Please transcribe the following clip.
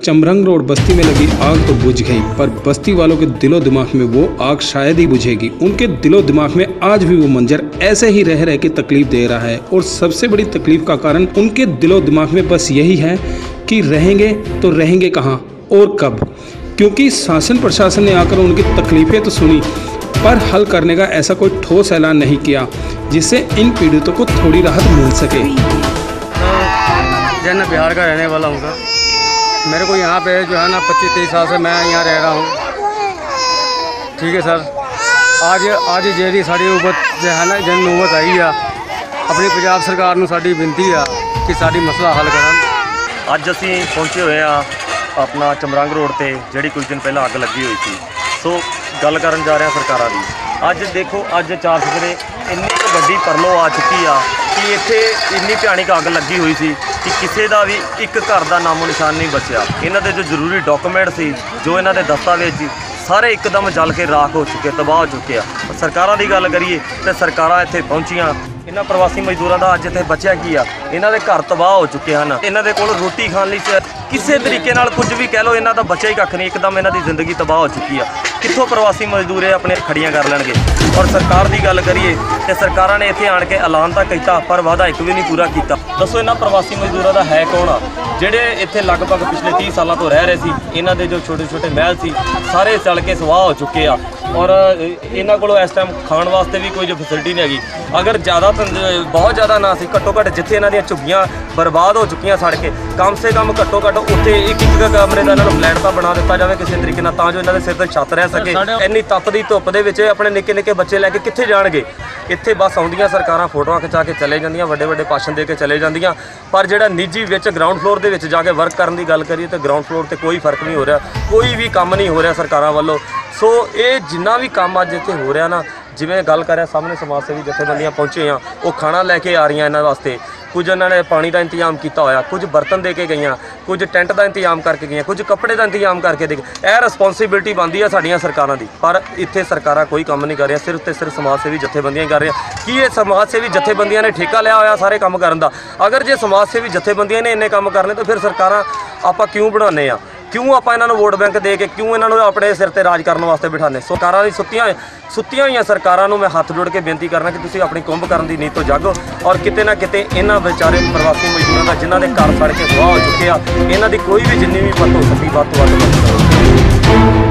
चमरंग road बस्ती में लगी आग तो बुझ गई, पर बस्ती वालों के दिलो दिमाग में वो आग शायद ही बुझेगी। उनके दिलो दिमाग में आज भी वो मंजर ऐसे ही रह रह के तकलीफ दे रहा है। और सबसे बड़ी तकलीफ का कारण उनके दिलो दिमाग में बस यही है कि रहेंगे तो रहेंगे कहाँ और कब, क्योंकि शासन प्रशासन ने आकर उनकी तकलीफें तो सुनी पर हल करने का ऐसा कोई ठोस ऐलान नहीं किया जिससे इन पीड़ितों को थोड़ी राहत मिल सके। मैं बिहार का रहने वाला हूँ सर। मेरे को यहाँ पे जो है ना 25-23 साल से मैं यहाँ रह रहा हूँ। ठीक है सर, आज ਜਿਹੜੀ ਸਾਡੀ ਉਮਤ जो है ना जन नौबत आई है, अपनी पंजाब सरकार ਨੂੰ ਸਾਡੀ ਬੇਨਤੀ ਆ ਕਿ ਸਾਡੀ ਮਸਲਾ ਹੱਲ ਕਰਨ। ਅੱਜ ਅਸੀਂ ਪਹੁੰਚੇ ਹੋਏ ਆ ਆਪਣਾ ਚਮਰੰਗ ਰੋਡ ਤੇ ਜਿਹੜੀ ਕੁਝ ਦਿਨ ਪਹਿਲਾਂ ਅੱਗ ਲੱਗੀ ਹੋਈ ਸੀ। ਸੋ ਗੱਲ ਕਰਨ ਜਾ ਰਹੇ ਹਾਂ ਸਰਕਾਰਾਂ ਦੀ। ਅੱਜ ਦੇਖੋ, ਅੱਜ 4 ਸਵੇਰੇ ਇੰਨੀ ਕੁ ਵੱਡੀ ਪਰਲੋ ਆ ਚੁੱਕੀ ਆ ਕਿ ਇੱਥੇ ਇੰਨੀ ਭਿਆਨਕ ਅੱਗ ਲੱਗੀ ਹੋਈ ਸੀ ਕਿ ਕਿਸੇ ਦਾ ਵੀ ਇੱਕ ਘਰ ਦਾ ਨਾਮੋ ਨਿਸ਼ਾਨ ਨਹੀਂ ਬਚਿਆ। ਇਹਨਾਂ ਦੇ ਜੋ ਜ਼ਰੂਰੀ ਡਾਕੂਮੈਂਟ ਸੀ, ਜੋ ਇਹਨਾਂ ਦੇ ਦਸਤਾਵੇਜ਼ ਸੀ, ਸਾਰੇ ਇੱਕਦਮ ਜਲ ਕੇ ਰਾਖ ਹੋ ਚੁੱਕੇ, ਤਬਾਹ ਹੋ ਚੁੱਕੇ ਆ। ਸਰਕਾਰਾਂ ਦੀ ਗੱਲ ਕਰੀਏ ਤੇ ਸਰਕਾਰਾਂ ਇੱਥੇ ਪਹੁੰਚੀਆਂ। ਇਹਨਾਂ ਪ੍ਰਵਾਸੀ ਮਜ਼ਦੂਰਾਂ ਦਾ ਅੱਜ ਇੱਥੇ ਬਚਿਆ ਕੀ ਆ? ਇਹਨਾਂ ਦੇ ਘਰ ਤਬਾਹ ਹੋ ਚੁੱਕੇ ਹਨ। ਇਹਨਾਂ ਦੇ ਕੋਲ ਰੋਟੀ ਖਾਣ ਲਈ ਕਿਸੇ ਤਰੀਕੇ ਨਾਲ ਕੁਝ ਵੀ ਕਹਿ ਲਓ, ਇਹਨਾਂ ਦਾ ਬਚਿਆ ਹੀ ਕੱਖ ਨਹੀਂ। ਇੱਕਦਮ ਇਹਨਾਂ ਦੀ ਜ਼ਿੰਦਗੀ ਤਬਾਹ ਹੋ ਚੁੱਕੀ ਆ। ਕਿੱਥੋਂ ਪ੍ਰਵਾਸੀ ਮਜ਼ਦੂਰ ਇਹ ਆਪਣੇ ਖੜੀਆਂ ਕਰ ਲੈਣਗੇ? ਔਰ ਸਰਕਾਰ ਦੀ ਗੱਲ ਕਰੀਏ ਤੇ ਸਰਕਾਰਾਂ ਨੇ ਇੱਥੇ ਆਣ ਕੇ ਐਲਾਨ ਤਾਂ ਕੀਤਾ ਪਰ ਵਾਅਦਾ ਇੱਕ ਵੀ ਨਹੀਂ ਪੂਰਾ ਕੀਤਾ। ਦੱਸੋ ਇਹਨਾਂ ਪ੍ਰਵਾਸੀ ਮਜ਼ਦੂਰਾਂ ਦਾ ਹੈ ਕੌਣ ਆ? ਜਿਹੜੇ ਇੱਥੇ ਲਗਭਗ ਪਿਛਲੇ 30 ਸਾਲਾਂ ਤੋਂ ਰਹਿ ਰਹੇ ਸੀ। ਇਹਨਾਂ ਦੇ ਜੋ ਛੋਟੇ ਛੋਟੇ ਮਹਿਲ ਸੀ ਸਾਰੇ ਸੜ ਕੇ ਸਵਾਹ ਹੋ ਚੁੱਕੇ ਆ। ਔਰ ਇਹਨਾਂ ਕੋਲੋਂ ਇਸ ਟਾਈਮ ਖਾਣ ਵਾਸਤੇ ਵੀ ਕੋਈ ਜੋ ਫੈਸਿਲਿਟੀ ਨਹੀਂ ਹੈਗੀ। ਅਗਰ ਜ਼ਿਆਦਾ ਬਹੁਤ ਜ਼ਿਆਦਾ ਨਾ ਸੀ, ਘੱਟੋ ਘੱਟ ਜਿੱਥੇ ਇਹਨਾਂ ਦੀਆਂ ਝੁੱਗੀਆਂ ਬਰਬਾਦ ਹੋ ਚੁੱਕੀਆਂ ਸੜ ਕੇ, ਕਮ ਸੇ ਕਮ ਘੱਟੋ ਘੱਟ ਉੱਥੇ ਇੱਕ ਕਮਰੇ ਦਾ ਇਹਨਾਂ ਨੂੰ ਫਲੈਟ ਤਾਂ ਬਣਾ ਦਿੱਤਾ ਜਾਵੇ ਕਿਸੇ ਤਰੀਕੇ ਨਾਲ, ਤਾਂ ਜੋ ਇਹਨਾਂ ਦੇ ਸਿਰ ਤੇ ਛੱਤ ਰਹਿ ਸਕੇ। ਇੰਨੀ ਤਪਦੀ ਧੁੱਪ ਦੇ ਵਿੱਚ ਆਪਣੇ ਨਿੱਕੇ ਨਿੱਕੇ ਬੱਚੇ ਲੈ ਕੇ ਕਿੱਥੇ ਜਾਣਗੇ? ਇੱਥੇ ਬਸ ਆਉਂਦੀਆਂ ਸਰਕਾਰਾਂ ਫੋਟੋਆਂ ਖਿਚਾ ਕੇ ਚਲੇ ਜਾਂਦੀਆਂ, ਵੱਡੇ ਵੱਡੇ ਭਾਸ਼ਣ ਦੇ ਕੇ ਚਲੇ ਜਾਂਦੀਆਂ, ਪਰ ਜਿਹੜਾ ਨਿੱਜੀ ਵਿੱਚ ਗਰਾਊਂਡ ਫਲੋਰ ਦੇ ਵਿੱਚ ਜਾ ਕੇ ਵਰਕ ਕਰਨ ਦੀ ਗੱਲ ਕਰੀਏ ਤਾਂ ਗਰਾਊਂਡ ਫਲੋਰ ਤੇ ਕੋਈ ਫਰਕ ਨਹੀਂ ਹੋ ਰਿਹਾ, ਕੋਈ ਵੀ ਕੰਮ ਨਹੀਂ ਹੋ ਰਿਹਾ ਸਰਕਾਰਾਂ ਵੱਲੋਂ। ਸੋ ਇਹ ਜਿੰਨਾ ਵੀ ਕੰਮ ਅੱਜ ਇੱਥੇ ਹੋ ਰਿਹਾ ਨਾ, ਜਿਵੇਂ ਗੱਲ ਕਰ ਰਿਹਾ ਸਾਹਮਣੇ ਸਮਾਜ ਸੇਵੀ ਜਥੇਬੰਦੀਆਂ ਪਹੁੰਚੇ ਆ, ਉਹ ਖਾਣਾ ਲੈ ਕੇ ਆ ਰਹੀਆਂ ਇਹਨਾਂ ਵਾਸਤੇ। ਕੁਝ ਉਹਨਾਂ ਨੇ ਪਾਣੀ ਦਾ ਇੰਤਜ਼ਾਮ ਕੀਤਾ ਹੋਇਆ, ਕੁਝ ਬਰਤਨ ਦੇ ਕੇ ਗਈਆਂ, ਕੁਝ ਟੈਂਟ ਦਾ ਇੰਤਜ਼ਾਮ ਕਰਕੇ ਗਈਆਂ, ਕੁਝ ਕੱਪੜੇ ਦਾ ਇੰਤਜ਼ਾਮ ਕਰਕੇ ਦੇ ਗਏ। ਇਹ ਰਿਸਪੌਂਸਿਬਿਲਟੀ ਬਣਦੀ ਆ ਸਾਡੀਆਂ ਸਰਕਾਰਾਂ ਦੀ, ਪਰ ਇੱਥੇ ਸਰਕਾਰਾਂ ਕੋਈ ਕੰਮ ਨਹੀਂ ਕਰ ਰਹੀਆਂ। ਸਿਰਫ ਤੇ ਸਿਰਫ ਸਮਾਜ ਸੇਵੀ ਜਥੇਬੰਦੀਆਂ ਹੀ ਕਰ ਰਹੀਆਂ। ਕੀ ਇਹ ਸਮਾਜ ਸੇਵੀ ਜਥੇਬੰਦੀਆਂ ਨੇ ਠੇਕਾ ਲਿਆ ਹੋਇਆ ਸਾਰੇ ਕੰਮ ਕਰਨ ਦਾ? ਅਗਰ ਜੇ ਸਮਾਜ ਸੇਵੀ ਜਥੇਬੰਦੀਆਂ ਨੇ ਇੰਨੇ ਕੰਮ ਕਰਨੇ ਤਾਂ ਫਿਰ ਸਰਕਾਰਾਂ ਆਪਾਂ ਕਿਉਂ ਬਣਾਉਂਦੇ ਆ? ਕਿਉਂ ਆਪਾਂ ਇਹਨਾਂ ਨੂੰ ਵੋਟ ਬੈਂਕ ਦੇ ਕੇ ਕਿਉਂ ਇਹਨਾਂ ਨੂੰ ਆਪਣੇ ਸਿਰ ਤੇ ਰਾਜ ਕਰਨ ਵਾਸਤੇ ਬਿਠਾਉਂਦੇ? ਸਰਕਾਰਾਂ ਦੀ ਸੁੱਤੀਆਂ ਹੋਈਆਂ ਸਰਕਾਰਾਂ ਨੂੰ ਮੈਂ ਹੱਥ ਜੋੜ ਕੇ ਬੇਨਤੀ ਕਰਨਾ ਕਿ ਤੁਸੀਂ ਆਪਣੀ ਕੁੰਭ ਕਰਨ ਦੀ ਨੀਤ ਤੋਂ ਜਾਗੋ ਔਰ ਕਿਤੇ ਨਾ ਕਿਤੇ ਇਹਨਾਂ ਵਿਚਾਰੇ ਪ੍ਰਵਾਸੀ ਮਜ਼ਦੂਰਾਂ ਦਾ ਜਿਨ੍ਹਾਂ ਦੇ ਘਰ ਸੜ ਕੇ ਸੁਆਹ ਹੋ ਚੁੱਕੇ ਆ, ਇਹਨਾਂ ਦੀ ਕੋਈ ਵੀ ਜਿੰਨੀ ਵੀ ਮਦਦ ਹੋ ਸਕੀ ਵੱਧ ਤੋਂ ਵੱਧ